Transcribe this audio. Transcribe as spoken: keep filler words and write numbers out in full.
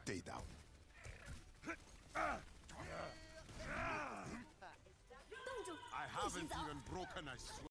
Stay down. 冻住， I 不许 haven't 走！ even broken a sweat.